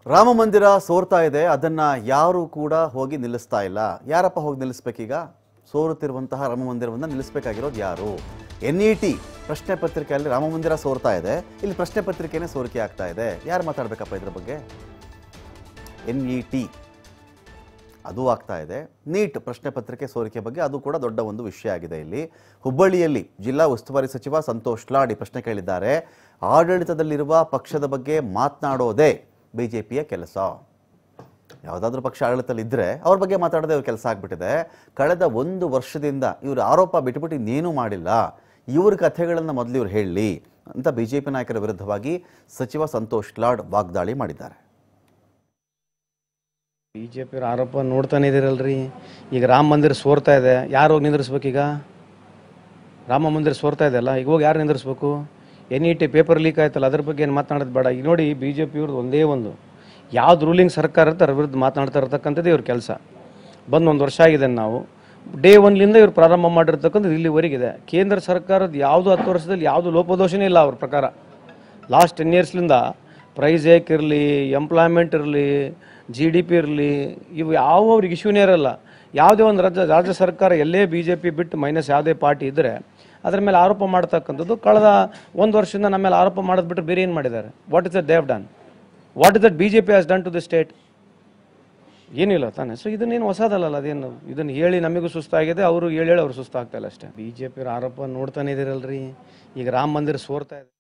ರಾಮ ಮಂದಿರ ಸೋರ್ತಾ ಇದೆ, ಅದನ್ನ ಯಾರು ಕೂಡ ಹೋಗಿ ನಿಲ್ಲಿಸ್ತಾ ಇಲ್ಲ. ಯಾರಪ್ಪ ಹೋಗಿ ನಿಲ್ಲಿಸಬೇಕೀಗ? ಸೋರುತ್ತಿರುವಂತಹ ರಾಮ ಮಂದಿರವನ್ನು ನಿಲ್ಲಿಸಬೇಕಾಗಿರೋದು ಯಾರು? NET ಪ್ರಶ್ನೆ ಪತ್ರಿಕೆಯಲ್ಲಿ ರಾಮ ಮಂದಿರ ಸೋರ್ತಾ ಇದೆ, ಇಲ್ಲಿ ಪ್ರಶ್ನೆ ಪತ್ರಿಕೆನೇ ಸೋರಿಕೆ ಆಗ್ತಾ ಇದೆ. ಯಾರು ಮಾತಾಡಬೇಕಪ್ಪ ಇದರ ಬಗ್ಗೆ? NET ಅದು ಆಗ್ತಾ ಇದೆ. ನೀಟ್ ಪ್ರಶ್ನೆ ಪತ್ರಿಕೆ ಸೋರಿಕೆ ಬಗ್ಗೆ ಅದು ಕೂಡ ದೊಡ್ಡ ಒಂದು ವಿಷಯ ಆಗಿದೆ. ಇಲ್ಲಿ ಹುಬ್ಬಳ್ಳಿಯಲ್ಲಿ ಜಿಲ್ಲಾ ಉಸ್ತುವಾರಿ ಸಚಿವ ಸಂತೋಷ್ ಲಾಡ್ ಪ್ರಶ್ನೆ ಕೇಳಿದ್ದಾರೆ. ಆಡಳಿತದಲ್ಲಿರುವ ಪಕ್ಷದ ಬಗ್ಗೆ ಮಾತನಾಡೋದೇ ಬಿಜೆಪಿಯ ಕೆಲಸ. ಯಾವುದಾದ್ರೂ ಪಕ್ಷ ಆಡಳಿತದಲ್ಲಿ ಇದ್ದರೆ ಅವ್ರ ಬಗ್ಗೆ ಮಾತಾಡೋದೇ ಅವ್ರ ಕೆಲಸ ಆಗಿಬಿಟ್ಟಿದೆ. ಕಳೆದ 1 ವರ್ಷದಿಂದ ಇವರು ಆರೋಪ ಬಿಟ್ಟುಬಿಟ್ಟು ಇನ್ನೇನೂ ಮಾಡಿಲ್ಲ. ಇವ್ರ ಕಥೆಗಳನ್ನು ಮೊದಲು ಇವ್ರು ಹೇಳಲಿ ಅಂತ ಬಿಜೆಪಿ ನಾಯಕರ ವಿರುದ್ಧವಾಗಿ ಸಚಿವ ಸಂತೋಷ್ ಲಾಡ್ ವಾಗ್ದಾಳಿ ಮಾಡಿದ್ದಾರೆ. ಬಿಜೆಪಿ ಆರೋಪ ನೋಡ್ತಾನೆ ಇದ್ದೀರಲ್ರಿ. ಈಗ ರಾಮ ಮಂದಿರ ಸೋರ್ತಾ ಇದೆ, ಯಾರು ಹೋಗಿ ನಿಂದಿರಿಸ್ಬೇಕೀಗ? ರಾಮ ಮಂದಿರ ಸೋರ್ತಾ ಇದೆ ಅಲ್ಲ, ಈಗ ಹೋಗಿ ಯಾರು ನಿಂದಿರಿಸ್ಬೇಕು? NET ಪೇಪರ್ ಲೀಕ್ ಆಯ್ತಲ್ಲ, ಅದ್ರ ಬಗ್ಗೆ ಏನು ಮಾತನಾಡೋದು ಬೇಡ. ಈಗ ನೋಡಿ, BJP ಇವ್ರದ್ದು ಒಂದೇ ಒಂದು ಯಾವ್ದು ರೂಲಿಂಗ್ ಸರ್ಕಾರ ಇರುತ್ತೆ ಅದ್ರ ವಿರುದ್ಧ ಮಾತನಾಡ್ತಾ ಇರ್ತಕ್ಕಂಥದ್ದು ಇವ್ರ ಕೆಲಸ. ಬಂದು 1 ವರ್ಷ ಆಗಿದೆ. ನಾವು ಡೇ 1ಲಿಂದ ಇವ್ರು ಪ್ರಾರಂಭ ಮಾಡಿರ್ತಕ್ಕಂಥದ್ದು ಇಲ್ಲಿವರೆಗಿದೆ. ಕೇಂದ್ರ ಸರ್ಕಾರದ ಯಾವುದು 10 ವರ್ಷದಲ್ಲಿ ಯಾವುದು ಲೋಪದೋಷನೇ ಇಲ್ಲ ಅವ್ರ ಪ್ರಕಾರ. ಲಾಸ್ಟ್ 10 ಇಯರ್ಸ್ಲಿಂದ ಪ್ರೈಸ್ ಏಕ್ ಇರಲಿ, ಎಂಪ್ಲಾಯ್ಮೆಂಟ್ ಇರಲಿ, GDP ಇರಲಿ, ಇವು ಯಾವ ಅವ್ರಿಗೆ ಇಶ್ಯೂನೇ ಇರಲ್ಲ. ಯಾವುದೇ ಒಂದು ರಾಜ್ಯ ಸರ್ಕಾರ ಎಲ್ಲೇ BJP ಬಿಟ್ಟು ಮೈನಸ್ ಯಾವುದೇ ಪಾರ್ಟಿ ಇದ್ದರೆ ಅದರ ಮೇಲೆ ಆರೋಪ ಮಾಡ್ತಕ್ಕಂಥದ್ದು. ಕಳೆದ 1 ವರ್ಷದಿಂದ ನಮ್ಮ ಮೇಲೆ ಆರೋಪ ಮಾಡೋದು ಬಿಟ್ಟರೆ ಬೇರೆ ಏನು ಮಾಡಿದ್ದಾರೆ? What is that they have done? What is that BJP has done to the state? ಏನಿಲ್ಲ ತಾನೆ. ಸೊ ಇದನ್ನೇನು ಹೊಸದಲ್ಲ. ಅದೇನು ಇದನ್ನು ಹೇಳಿ ನಮಗೂ ಸುಸ್ತಾಗಿದೆ, ಅವರು ಹೇಳಿ ಅವ್ರು ಸುಸ್ತಾಗ್ತಾಯಿಲ್ಲ ಅಷ್ಟೇ. BJP ಆರೋಪ ನೋಡ್ತಾನೆ ಇದ್ದೀರಲ್ರಿ. ಈಗ ರಾಮ ಮಂದಿರ ಸೋರ್ತಾ ಇದೆ.